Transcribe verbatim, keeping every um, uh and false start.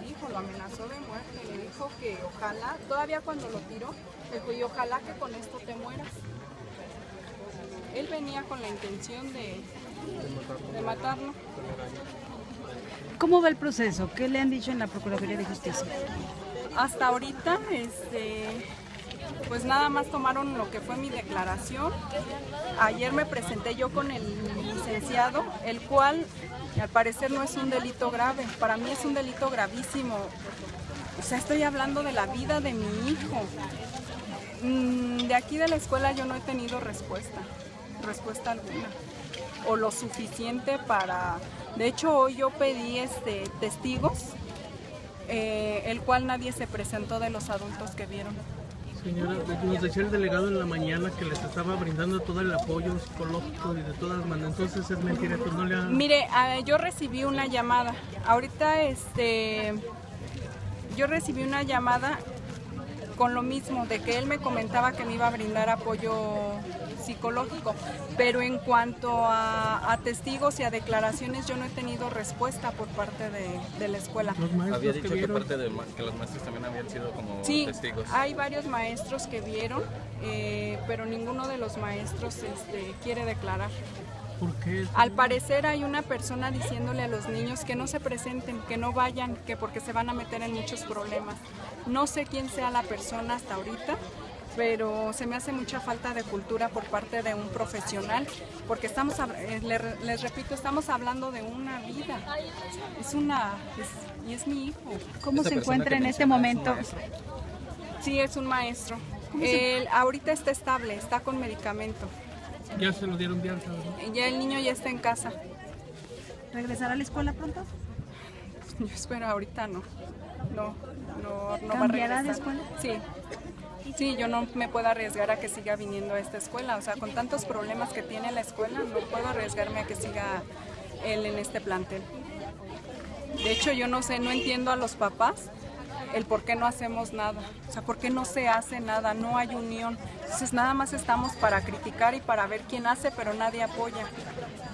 hijo, lo amenazó de muerte, le dijo que ojalá, todavía cuando lo tiró, le dijo, y ojalá que con esto te mueras. Él venía con la intención de, de matarlo. ¿Cómo va el proceso? ¿Qué le han dicho en la Procuraduría de Justicia? Hasta ahorita, este, pues nada más tomaron lo que fue mi declaración. Ayer me presenté yo con el licenciado, el cual al parecer no es un delito grave. Para mí es un delito gravísimo. O sea, estoy hablando de la vida de mi hijo. De aquí de la escuela yo no he tenido respuesta, respuesta alguna, o lo suficiente para... De hecho, hoy yo pedí este, testigos, eh, el cual nadie se presentó de los adultos que vieron. Señora, nos decía el delegado en la mañana que les estaba brindando todo el apoyo psicológico y de todas maneras, entonces es mentira, pues no le ha... Mire, uh, yo recibí una llamada, ahorita este, yo recibí una llamada con lo mismo, de que él me comentaba que me iba a brindar apoyo psicológico, pero en cuanto a, a testigos y a declaraciones yo no he tenido respuesta por parte de, de la escuela. Había dicho que, que parte de que los maestros también habían sido como sí, testigos. Hay varios maestros que vieron, eh, pero ninguno de los maestros este, quiere declarar. ¿Por qué? Al parecer hay una persona diciéndole a los niños que no se presenten, que no vayan, que porque se van a meter en muchos problemas. No sé quién sea la persona hasta ahorita, pero se me hace mucha falta de cultura por parte de un profesional, porque estamos, les repito, estamos hablando de una vida, es una, es, y es mi hijo. ¿Cómo se encuentra en este momento? Sí, es un maestro. Él ahorita está estable, está con medicamento. Ya se lo dieron de alta, ¿no? Ya el niño ya está en casa. ¿Regresará a la escuela pronto? Yo espero ahorita no. No, no, no va a ¿Cambiará regresar. de escuela? Sí. Sí, yo no me puedo arriesgar a que siga viniendo a esta escuela. O sea, con tantos problemas que tiene la escuela, no puedo arriesgarme a que siga él en este plantel. De hecho, yo no sé, no entiendo a los papás el por qué no hacemos nada, o sea, por qué no se hace nada, no hay unión. Entonces nada más estamos para criticar y para ver quién hace, pero nadie apoya.